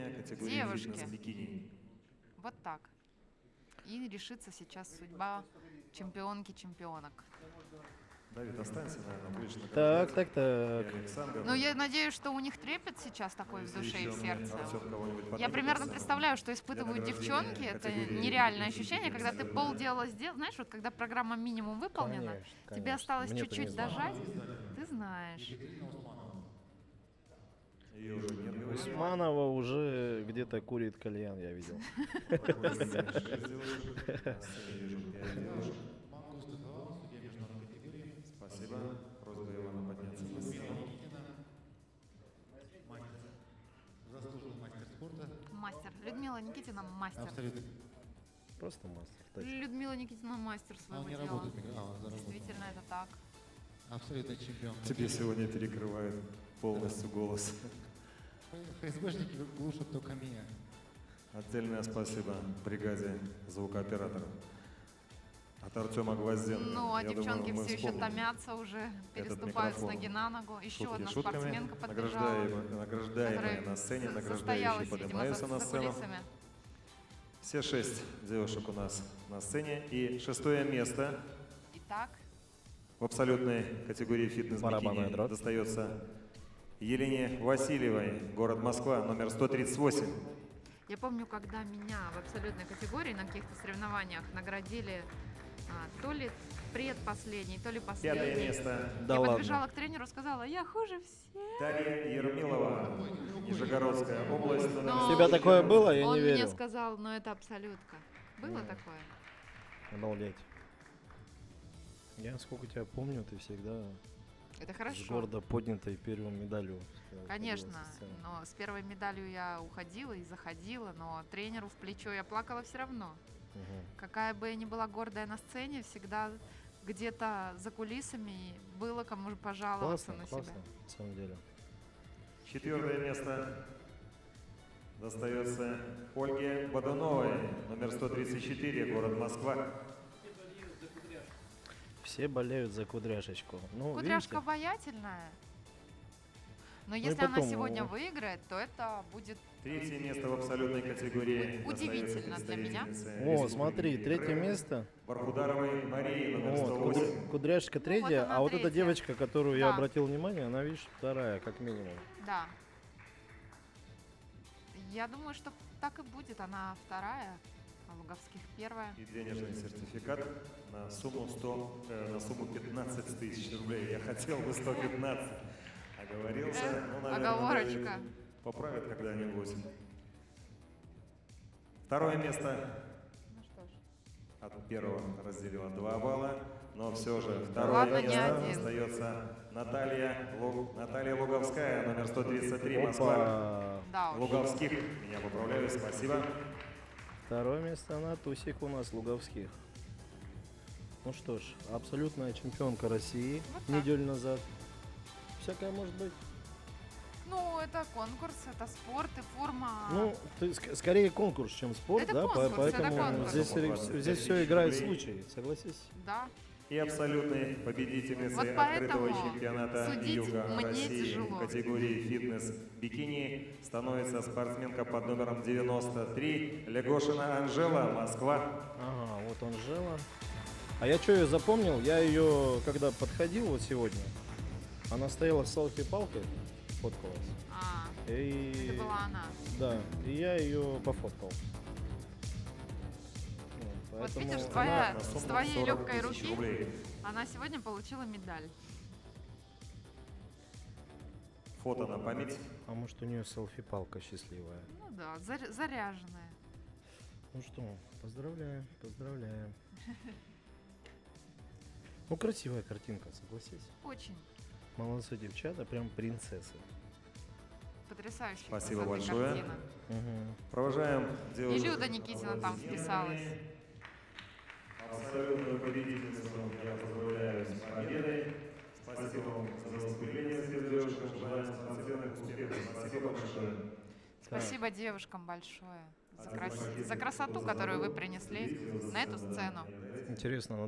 Сегодня категория Девушки. фитнес-бикини. Вот так. И решится сейчас судьба чемпионки чемпионок. Давид, останься, наверное, будешь награждать. Так, так, так. И Александр. Но я надеюсь, что у них трепет сейчас такой в Если душе и еще в мне сердце. Артем кого-нибудь Я поднимет примерно на сцену представляю, что для испытывают награждения девчонки. Это категории нереальное фитнес ощущение, когда ты абсолютно. полдела сделал. Знаешь, вот когда программа минимум выполнена, Конечно, тебе конечно. осталось Мне-то не чуть-чуть знаю. дожать, ты знаешь. Ее уже нет, говорит. Усманова уже где-то курит кальян, я видел. Шесть девушек. На сцене вижу 5 девушек. Спасибо. Просьба Ивана подняться на сцену. Заслуженный мастер спорта. Мастер. Людмила Никитина мастер. Абсолютно. Просто мастер. точно. Людмила Никитина мастер А своего он не дела. работает, он заработал. Действительно, это так. Абсолютно чемпион. Тебе сегодня перекрывают полностью голос. ФСБшники глушат только меня. Отдельное спасибо бригаде звукооператоров. От Артема Гвозденко. Ну, а Я девчонки думаю, мы все еще вспомним томятся уже, этот переступают с микрофон. ноги на ногу. Еще Шутки одна шутками. спортсменка подбежала. Награждаемые которая на сцене, состоялась, награждающие видимо, поднимаются на за сцену. кулисами. Все 6 девушек у нас на сцене. И 6-е место Итак, в абсолютной категории Барабанная фитнес-бикини дробь. достается Елене Васильевой, город Москва, номер 138. я помню, когда меня в абсолютной категории на каких-то соревнованиях наградили то ли предпоследний, то ли 5-е последний. место Да я ладно. подбежала к тренеру, сказала, я хуже всех. Дарья Ермилова, Нижегородская область, номер Но У тебя такое было? Я он не мне верю. сказал, но это абсолютка. Было такое? Обалдеть. Я, сколько тебя помню, ты всегда Это с хорошо. гордо поднятой первой медалью. Конечно, ходила со сцены. но с первой медалью я уходила и заходила, но тренеру в плечо я плакала все равно. Мгм. Какая бы я ни была гордая на сцене, всегда где-то за кулисами было кому пожаловаться Классно, на классно, себя. на самом деле. 4-е место достается Ольге Бодуновой, номер 134, город Москва. Все болеют за кудряшечку. Ну, Кудряшка видите? обаятельная. Но и если она потом, сегодня выиграет, то это будет 3-е место в абсолютной категории Удивительно достается для меня. представительнице О, Республики смотри, третье Крым место. Бархударовой Марии, номер Вот, 108. кудряшка третья, она а вот эта третья. девочка, которую я Да. обратил внимание, она, видишь, вторая, как минимум. да. Я думаю, что так и будет. Она вторая, а Луговских первая. И денежный сертификат на сумму 15 тысяч рублей. Я хотел бы 115. Оговорился. Ну, наверное, Оговорочка. поправят когда-нибудь. 2-е место Ну что ж. от первого разделила 2 балла. Но все же Ладно, второе не место один. остается Наталья Луговская, номер 133, Москва. Опа! Да уж. Луговских. Меня поправляю, спасибо. Второе место на тусик у нас Луговских. Ну что ж, абсолютная чемпионка России Вот так. неделю назад. Всякое может быть. Ну, это конкурс, это спорт и форма. Ну, скорее конкурс, чем спорт, Это да? конкурс, это Поэтому конкурс. здесь все играет случай, согласись. Да. И абсолютной победительницей Вот открытого поэтому чемпионата судить Юга мне России тяжело. в категории фитнес-бикини становится спортсменка под номером 93 Легошина Анжела, Москва. Ага, вот Анжела. А я что ее запомнил? Я ее, когда подходил вот сегодня, она стояла с селфи-палкой, фоткалась. А, И... это была она. Да, и я ее пофоткал. Вот, Вот поэтому видишь, она- твоя, На с сумму твоей 40 легкой тысяч руки рублей. она сегодня получила медаль. Фото на память. А может у нее селфи-палка счастливая. Ну да, заряженная. Ну что, поздравляем, поздравляем. Ну, красивая картинка, согласись. Очень Молодцы девчата, прям принцессы. потрясающая Спасибо красоты большое. картина. Мгм. Провожаем И девушек. Люда Никитина там вписалась. Абсолютную победительницу я поздравляю с победой. Спасибо вам за выступление, девушкам. Желаем спортивных успехов. Спасибо большое. Спасибо девушкам большое за красоту, которую вы принесли на эту сцену. Интересно,